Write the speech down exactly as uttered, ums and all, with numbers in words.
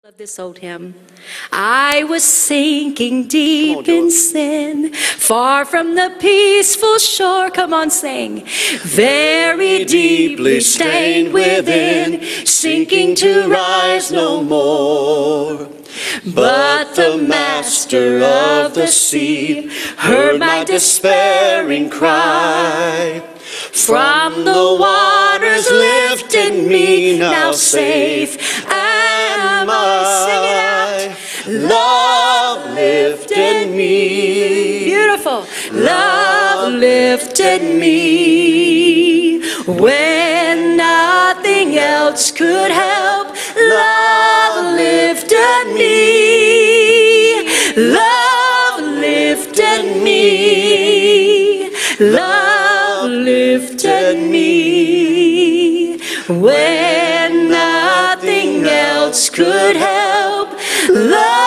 Love this old hymn. I was sinking deep in sin, far from the peaceful shore. Come on, sing. Very deeply stained within, sinking to rise no more. But the master of the sea heard my despairing cry. From the waters lifted me, now safe am I. Sing it out. Love lifted me. Beautiful. Love lifted me when nothing else could help. Love lifted me. Love lifted me. Love lifted me when nothing else could help. Love